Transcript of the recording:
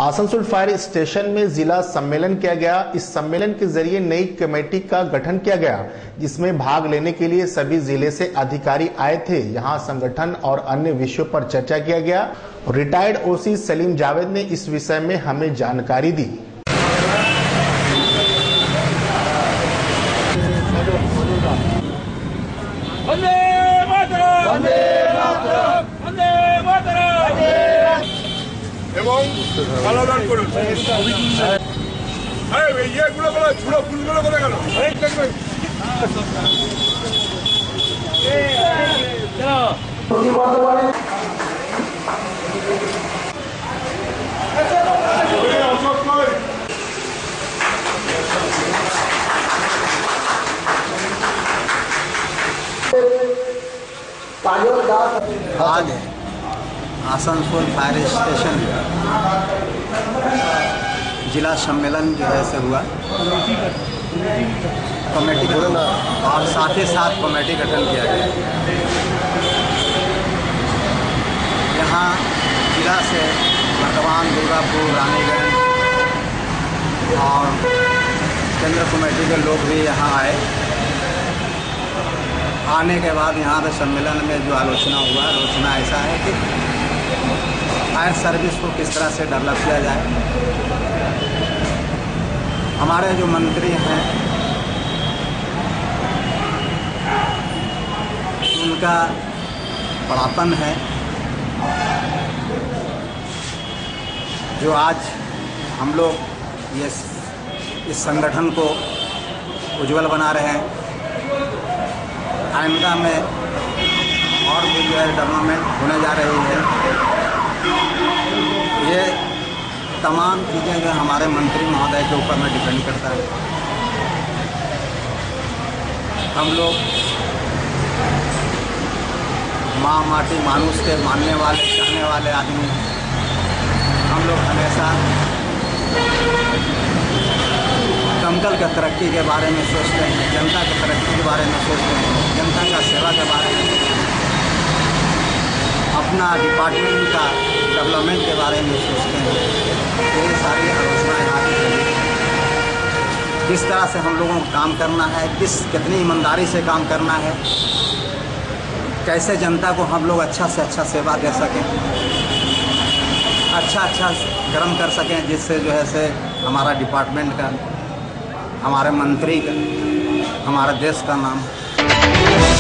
Asansol fire station में जिला सम्मेलन किया गया। इस सम्मेलन के जरिए नई कमेटी का गठन किया गया, जिसमें भाग लेने के लिए सभी जिले से अधिकारी आए थे। यहां संगठन और अन्य विषयों पर चर्चा किया गया। रिटायर्ड ओसी सलीम जावेद ने इस विषय में हमें जानकारी दी। এবং পালাদান করুন। আরে এইগুলো বলো, ছোট ফুলগুলো করে গেল। आज आसनसोल फायर स्टेशन जिला सम्मेलन जो है से हुआ। कमेटी गठन और साथ ही साथ कमेटी गठन किया गया। यहाँ जिला से वर्तमान दुर्गापुर, रानीगंज और केंद्र कमेटी के लोग भी यहाँ आए। आने के बाद यहाँ पे सम्मेलन में जो आलोचना हुआ, आलोचना ऐसा है कि फायर सर्विस को किस तरह से डेवलप किया जाए। हमारे जो मंत्री हैं उनका बड़ापन है, जो आज हम लोग इस संगठन को उज्जवल बना रहे हैं। आइंदा में और भी जो है डेवलपमेंट होने जा रही है। ये तमाम चीज़ें जो हमारे मंत्री महोदय के ऊपर में डिपेंड करता है। हम लोग माँ माटी मानुष के मानने वाले, चाहने वाले आदमी। हम लोग हमेशा दमकल के तरक्की के बारे में सोचते हैं, जनता की तरक्की के बारे में सोचते हैं, जनता का सेवा के बारे में सोचते हैं, अपना डिपार्टमेंट का डेवलपमेंट के बारे में सोचते हैं। ये सारी आलोचनाएँ आती हैं। किस तरह से हम लोगों को काम करना है, कितनी ईमानदारी से काम करना है, कैसे जनता को हम लोग अच्छा से अच्छा सेवा दे सकें, अच्छा कर्म कर सकें, जिससे जो है से हमारा डिपार्टमेंट का, हमारे मंत्री का, हमारे देश का नाम